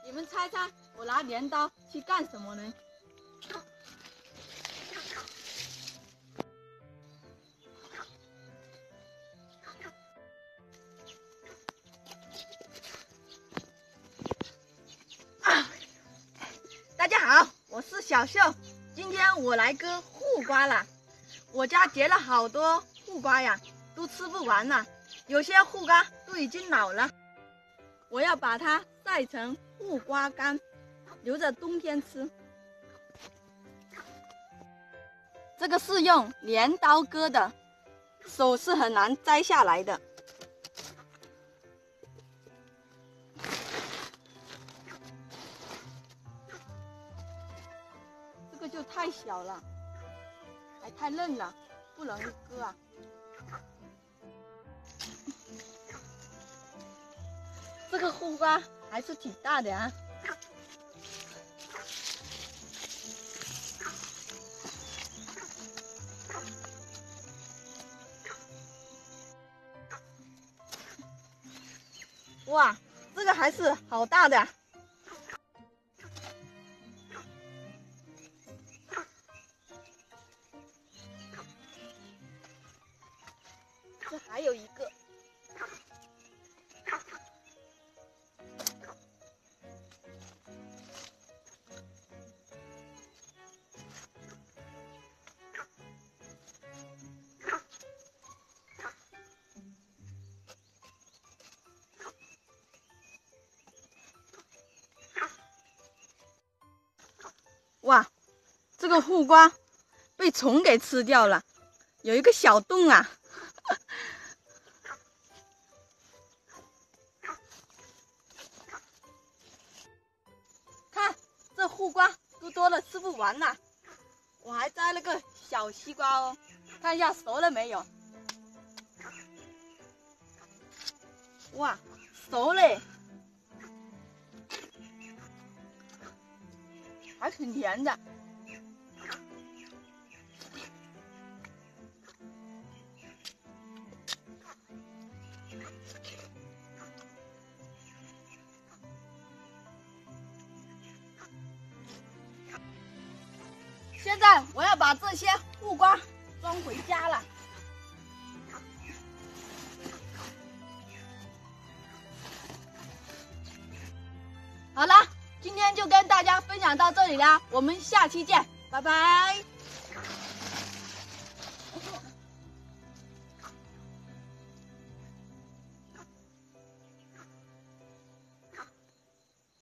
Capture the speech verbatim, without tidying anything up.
你们猜猜，我拿镰刀去干什么呢？啊！大家好，我是小秀，今天我来割护瓜了。我家结了好多护瓜呀，都吃不完了，有些护瓜都已经老了。我要把它晒成护瓜干，留着冬天吃。这个是用镰刀割的，手是很难摘下来的。这个就太小了，还太嫩了，不容易割啊。这个护瓜还是挺大的啊。哇，这个还是好大的。这还有一个。哇，这个护瓜被虫给吃掉了，有一个小洞啊。看这护瓜都多了，吃不完了。我还摘了个小西瓜哦，看一下熟了没有。哇，熟嘞，还挺甜的。现在我要把这些护瓜装回家了。好了，今天就跟大家分享到这里啦，我们下期见，拜拜。